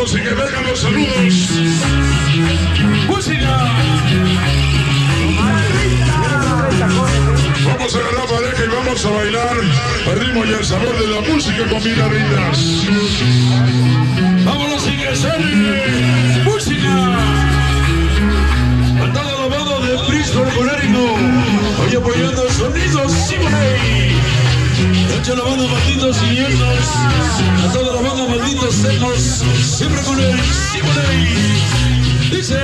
Vamos y que vengan los saludos. ¡Música! Vamos a agarrar pareja y vamos a bailar el ritmo y el sabor de la música con miraditas. Vámonos sin que sale. ¡Música! Cantado la mano de Bristol con ánimo. Hoy apoyando el sonido Simone. Hecho la banda malditos siniestros. A toda la banda malditos secos. Siempre con el Simone. Dice.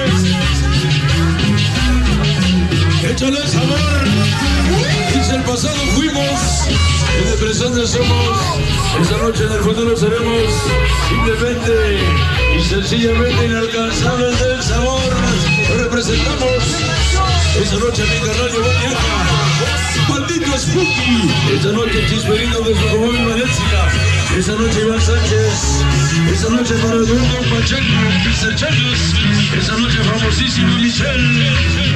Échale sabor. Dice el pasado fuimos. En el presente somos. Esta noche en el futuro seremos. Simplemente y sencillamente inalcanzables del sabor. Lo representamos. Esta noche mi carnal Giovanni Aca, maldito Spooky. Esta noche Chisperino de su común Valencia. Esta noche Iván Sánchez. Esta noche para Eduardo Pacheco, Mr. Charles. Esta noche famosísima Michelle.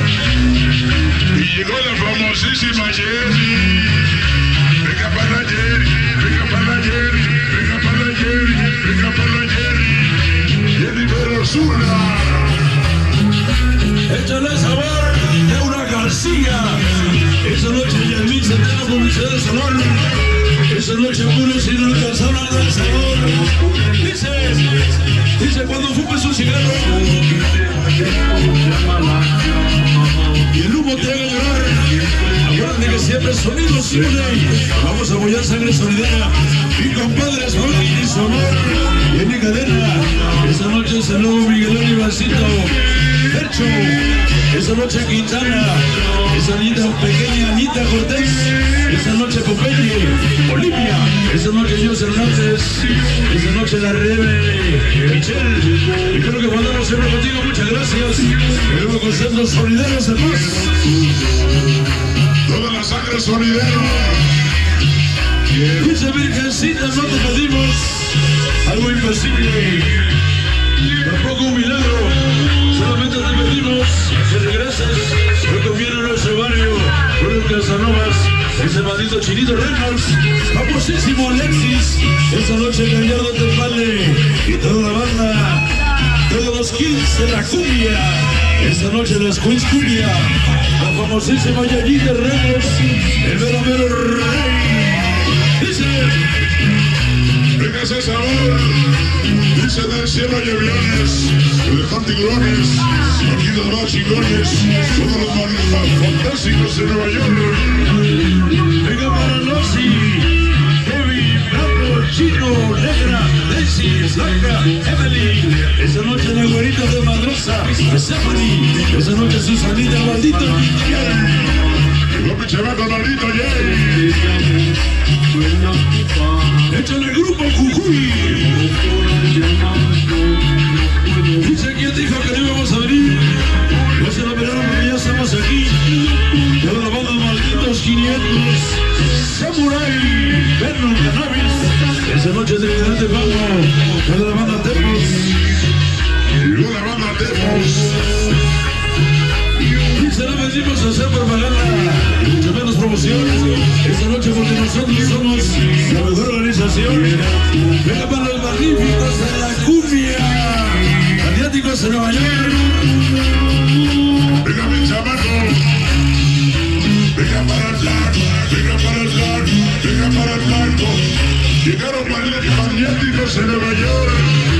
Y llegó la famosísima Jerry. Venga para la Jerry, venga para la Jerry, venga para la Jerry, venga para la Jerry. Jerry Verosula. Échale sabor de una García. Esa noche Yasmín Centeno, publicidad de salón. Esa noche puros inalcanzables del sabor. Dice cuando fumes un cigarro y el humo te haga llorar. Acuérdate que siempre sonido Simone. Vamos a apoyar sangre solidaria. Mi compadre es Jorge y Sonor. Y en mi cadena. Esa noche es el nuevo Miguelón y Vasito. Percho, esa noche Quintana, esa niña pequeña Anita Cortés, esa noche Popeye, Olivia, esa noche Dios Hernández, esa noche la Rebe, Michelle, y creo que mandamos siempre contigo, muchas gracias. Y luego conceptos solidarios además. Toda la sangre solidera. Dice Virgencita, no te pedimos algo imposible, tampoco un milagro. Solamente te pedimos que regreses, que conviene a nuestro barrio, con el Casanovas, ese maldito Chinito Reynolds, famosísimo Alexis, esa noche Gallardo Tepale, y toda la banda, todos los Kings de la cumbia, esa noche las Queens cumbia, la famosísima Yayita Reynolds, el mero rey, dice, venga ese sabor. Dice del cielo hay aviones, elefantes tiburones, aquí los más chingones, todos los marinos fantásticos de Nueva York. Venga para Nossi, Kevin, Blanco, Chino, Negra, Daisy, Blanca, Emily. Esa noche la güerita de Madrosa, Stephanie. Esa noche Susanita, maldito Miguel. Llegó mi chamaco, maldito Jay. Échale el grupo Jujuy. Dice quién dijo que no íbamos a venir. No se lo miraron porque ya estamos aquí. Toda la banda malditos 500. Samurai, Vernon Cannabis. Esa noche de Vidente Pago. Toda la banda Tepos. Llegó la banda Tepos. Dice no venimos a hacer propaganda y mucho menos promoción. Esta noche porque nosotros somos la mejor organización. Venga para los magníficos de la cumbia, asiáticos de Nueva York. Venga mi chamaco. Venga para el blanco, venga para el blanco, venga para el blanco. Llegaron magníficos de Nueva York.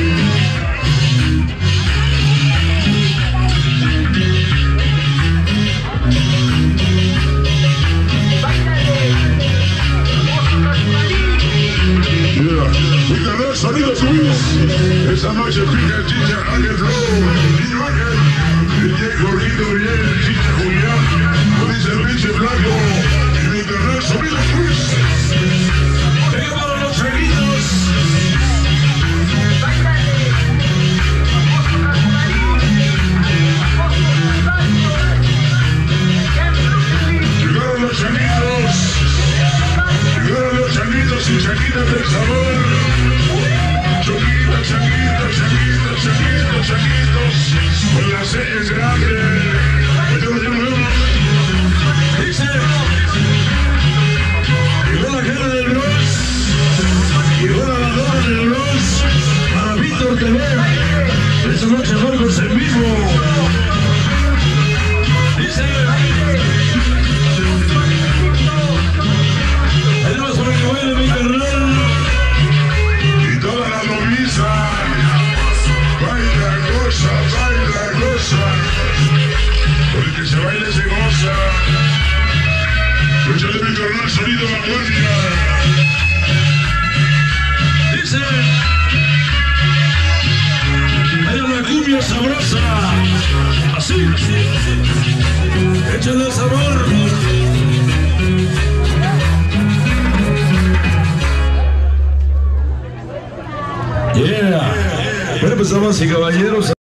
Sonidos Luis, esa noche pica el Chicha Ángel Flow, Niño Ángel, el Jay Gordito y el Chicha Julián, lo dice el pinche blanco, y mi carnal Sonidos Luis. Venga para los chaguitos. Llegaron los chaguitos, llegaron los chaguitos y chaguitas del sabor. Chaquitos, con las sellas grandes. Dice, llegó la guerra del Bronx, llegó la bandera del Bronx, para Víctor TV. noche Marcos en vivo. Dice. Tenemos para que baile mi carnal. Y toda la noviza. Baila, goza. Porque se baila se goza. Échale mi carnal sonido a la guardia. Dice. Hay una cumbia sabrosa. Así. Échale el sabor. Yeah. Bueno, pues damas y caballeros.